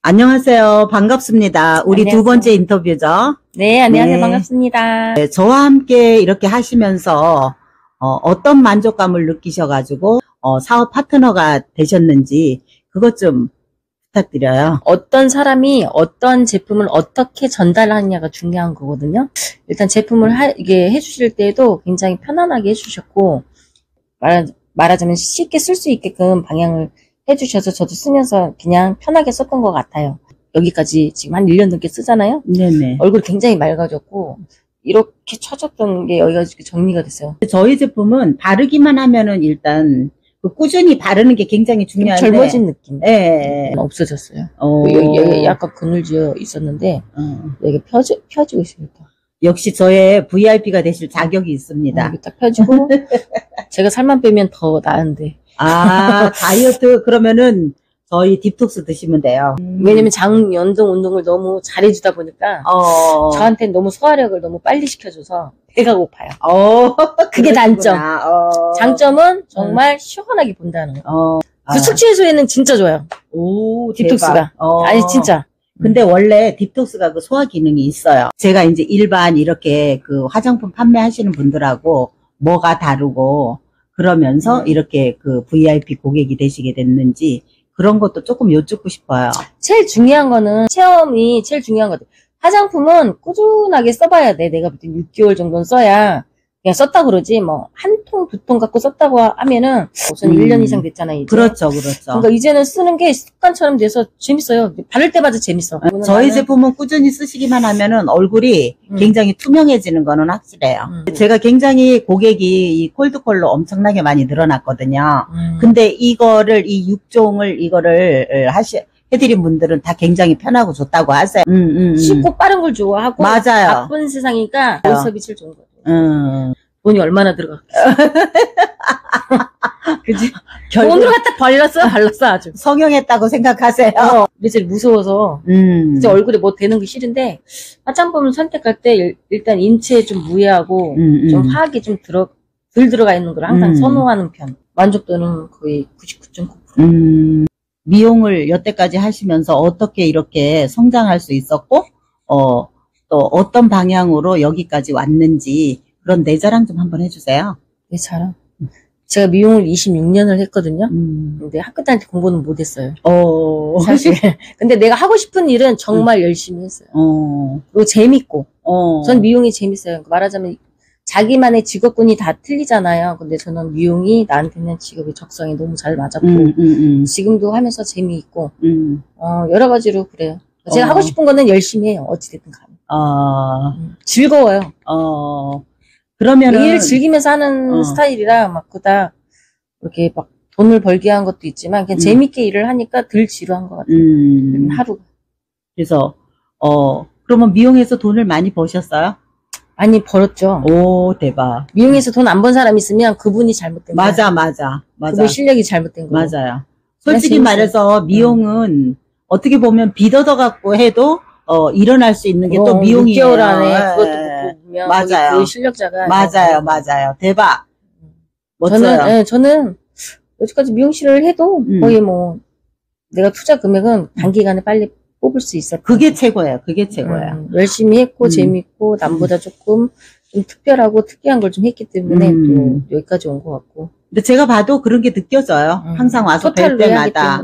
안녕하세요. 반갑습니다. 우리 안녕하세요. 두 번째 인터뷰죠. 네, 안녕하세요. 네. 반갑습니다. 네, 저와 함께 이렇게 하시면서 어떤 만족감을 느끼셔가지고 사업 파트너가 되셨는지 그것 좀 부탁드려요. 어떤 사람이 어떤 제품을 어떻게 전달하느냐가 중요한 거거든요. 일단 제품을 이게 해주실 때도 굉장히 편안하게 해주셨고, 말하자면 쉽게 쓸 수 있게끔 방향을 해주셔서 저도 쓰면서 그냥 편하게 썼던 것 같아요. 여기까지 지금 한 1년 넘게 쓰잖아요. 네네. 얼굴이 굉장히 맑아졌고, 이렇게 처졌던 게 여기가 정리가 됐어요. 저희 제품은 바르기만 하면은 일단 꾸준히 바르는 게 굉장히 중요한데. 젊어진 느낌. 예. 없어졌어요. 어. 여기 약간 그늘지어 있었는데, 여기 펴지고 있습니다. 역시 저의 VIP가 되실 자격이 있습니다. 여기 딱 펴지고, 제가 살만 빼면 더 나은데. 아, 다이어트 그러면은 저희 딥톡스 드시면 돼요. 왜냐면 장연동 운동을 너무 잘해주다 보니까, 저한테는 너무 소화력을 너무 빨리 시켜줘서 배가 고파요. 그게 단점. 장점은 정말 시원하게 본다는 거. 그 숙취해소에는 진짜 좋아요. 오, 딥톡스가. 아니, 진짜. 근데 원래 딥톡스가 그 소화 기능이 있어요. 제가 이제 일반 이렇게 그 화장품 판매하시는 분들하고 뭐가 다르고 그러면서 이렇게 그 VIP 고객이 되시게 됐는지 그런 것도 조금 여쭙고 싶어요. 제일 중요한 거는 체험이 제일 중요한 것 같아요. 화장품은 꾸준하게 써봐야 돼. 내가 볼 때 6개월 정도는 써야 그냥 썼다 그러지 뭐 한 통, 두 통 갖고 썼다고 하면은 우선 1년 이상 됐잖아요. 이제. 그렇죠, 그렇죠. 그러니까 이제는 쓰는 게 습관처럼 돼서 재밌어요. 바를 때마다 재밌어. 저희 제품은 꾸준히 쓰시기만 하면은 얼굴이 굉장히 투명해지는 거는 확실해요. 제가 굉장히 고객이 이 콜드컬러 엄청나게 많이 늘어났거든요. 근데 이거를 이 6종을 이거를 해드린 분들은 다 굉장히 편하고 좋다고 하세요. 쉽고 빠른 걸 좋아하고 맞아요. 바쁜 세상이니까 서비스를 좋은 거예요. 돈이 얼마나 들어가? 그지? 돈으로 갖다 발랐어 아주. 성형했다고 생각하세요. 이제 무서워서 진짜 얼굴에 뭐 되는 게 싫은데 화장품을 선택할 때 일단 인체에 좀 무해하고 좀 화학이 좀 덜 들어가 있는 걸 항상 선호하는 편. 만족도는 거의 99.9%. 미용을 여태까지 하시면서 어떻게 이렇게 성장할 수 있었고 또 어떤 방향으로 여기까지 왔는지 그런 내 자랑 좀 한번 해주세요. 내 자랑? 제가 미용을 26년을 했거든요. 근데 학교 다닐 때 공부는 못했어요. 사실. 근데 내가 하고 싶은 일은 정말 열심히 했어요. 그리고 재밌고. 전 미용이 재밌어요. 말하자면 자기만의 직업군이 다 틀리잖아요. 근데 저는 미용이 나한테는 직업의 적성이 너무 잘 맞았고 지금도 하면서 재미있고 여러 가지로 그래요. 제가 하고 싶은 거는 열심히 해요. 어찌됐든 간에. 즐거워요. 그러면은 일을 즐기면서 하는 스타일이라 막 그닥 이렇게 막 돈을 벌게 한 것도 있지만 그냥 재밌게 일을 하니까 덜 지루한 것 같아요. 하루. 그래서 그러면 미용에서 돈을 많이 버셨어요? 많이 벌었죠. 오, 대박. 미용에서 돈 안 번 사람 있으면 그분이 잘못된 거야. 맞아. 그분 실력이 잘못된 거야. 맞아요. 솔직히 말해서 미용은 어떻게 보면 빚어더 갖고 해도 일어날 수 있는 게 또 미용이에요. 6개월 안에 그것도 못 보면 맞아요. 그 실력자가 맞아요. 대박. 멋져요. 저는 여기까지 미용실을 해도 거의 뭐 내가 투자 금액은 단기간에 빨리 뽑을 수 있어요. 그게 최고예요. 열심히 했고 재밌고 남보다 조금 좀 특별하고 특이한 걸 좀 했기 때문에 또 여기까지 온 것 같고. 근데 제가 봐도 그런 게 느껴져요. 항상 와서 뵐 때마다.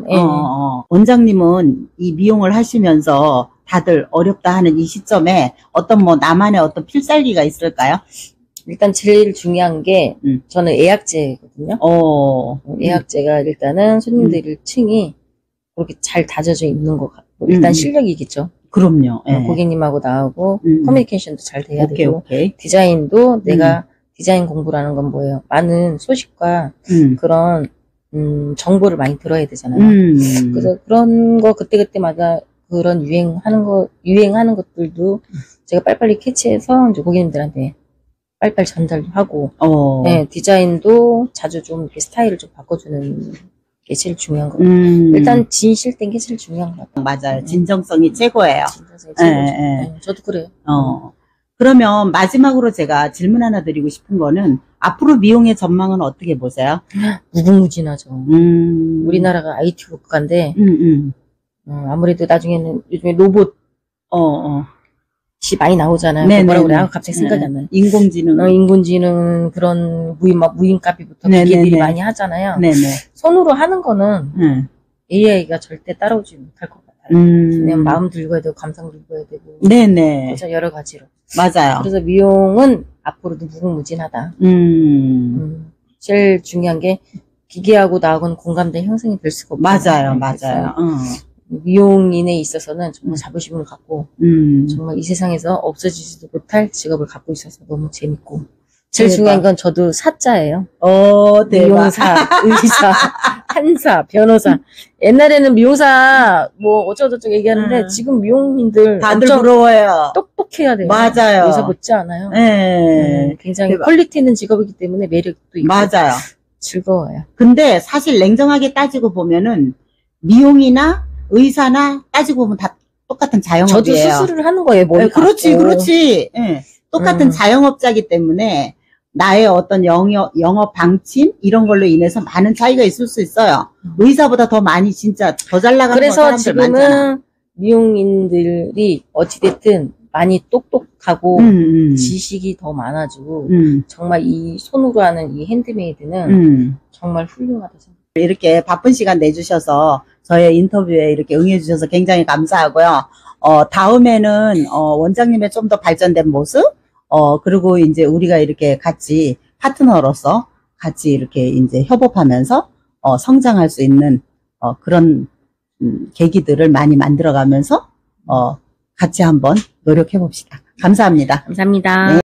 원장님은 이 미용을 하시면서 다들 어렵다 하는 이 시점에 어떤 뭐 나만의 어떤 필살기가 있을까요? 일단 제일 중요한 게 저는 예약제거든요. 예약제가 일단은 손님들 층이 그렇게 잘 다져져 있는 것 같고 일단 실력이겠죠. 그럼요. 고객님하고 나하고 커뮤니케이션도 잘 돼야 되고 오케이. 디자인도 내가 디자인 공부라는 건 뭐예요? 많은 소식과 그런 정보를 많이 들어야 되잖아요. 그래서 그런 거 그때그때마다 그런 유행하는 것들도 제가 빨리빨리 캐치해서 이제 고객님들한테 빨리빨리 전달도 하고, 네, 디자인도 자주 좀 이렇게 스타일을 좀 바꿔주는 게 제일 중요한 것 같아요. 일단 진실된 게 제일 중요한 것 같아요. 맞아요. 진정성이 최고예요. 진정성이 최고죠. 네, 저도 그래요. 그러면 마지막으로 제가 질문 하나 드리고 싶은 거는 앞으로 미용의 전망은 어떻게 보세요? 무궁무진하죠. 우리나라가 IT 국가인데 아무래도 나중에는 요즘에 로봇이 많이 나오잖아요. 네네네. 뭐라고 그래? 갑자기 생각이 안 나요. 인공지능. 인공지능 그런 무인가비부터 네네네. 기계들이 많이 하잖아요. 네네. 손으로 하는 거는 AI가 절대 따라오지 못할 것 같아요. 그냥 마음 들고 해야 되고 감상 들고 해야 되고. 네네. 그래서 여러 가지로. 맞아요. 그래서 미용은 앞으로도 무궁무진하다. 제일 중요한 게 기계하고 나하고는 공감대 형성이 될 수가 없잖아요. 맞아요. 미용인에 있어서는 정말 자부심을 갖고 정말 이 세상에서 없어지지도 못할 직업을 갖고 있어서 너무 재밌고 제일 대박. 중요한 건 저도 사자예요. 대박. 미용사, 의사, 판사, 변호사. 옛날에는 미용사 뭐 어쩌고저쩌고 얘기하는데 지금 미용인들 다들 엄청 부러워요. 똑똑해야 돼요. 맞아요. 의사 못지 않아요. 네. 굉장히 대박. 퀄리티 있는 직업이기 때문에 매력도 있고 맞아요. 즐거워요. 근데 사실 냉정하게 따지고 보면은 미용이나 의사나 따지고 보면 다 똑같은 자영업이에요. 저도 수술을 하는 거예요. 머리 그렇지, 감고. 그렇지. 예. 똑같은 자영업자이기 때문에 나의 어떤 영업 방침 이런 걸로 인해서 많은 차이가 있을 수 있어요. 의사보다 더 많이 진짜 더 잘 나가는 그래서 사람들 지금은 많잖아. 미용인들이 어찌됐든 많이 똑똑하고 지식이 더 많아지고 정말 이 손으로 하는 이 핸드메이드는 정말 훌륭하다 생각해요. 이렇게 바쁜 시간 내주셔서 저의 인터뷰에 이렇게 응해주셔서 굉장히 감사하고요. 다음에는 원장님의 좀 더 발전된 모습, 그리고 이제 우리가 이렇게 같이 파트너로서 같이 이렇게 이제 협업하면서 성장할 수 있는 그런 계기들을 많이 만들어가면서 같이 한번 노력해 봅시다. 감사합니다. 감사합니다. 네.